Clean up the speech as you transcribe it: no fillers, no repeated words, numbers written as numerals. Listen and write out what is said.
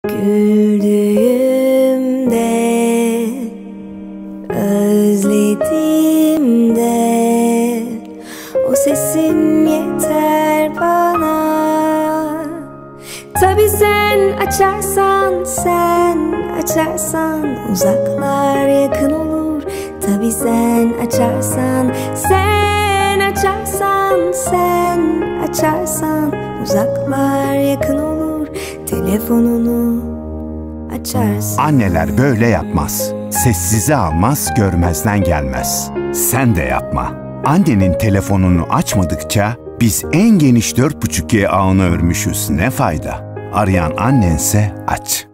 Güldüğümde, özlediğimde, o sesin yeter bana. Tabii sen açarsan uzaklar yakın olur. Tabii sen açarsan uzaklar yakın olur. Telefonunu açarsın. Anneler böyle yapmaz. Sessize almaz, görmezden gelmez. Sen de yapma. Annenin telefonunu açmadıkça biz en geniş 4,5G ağını örmüşüz. Ne fayda? Arayan annense aç.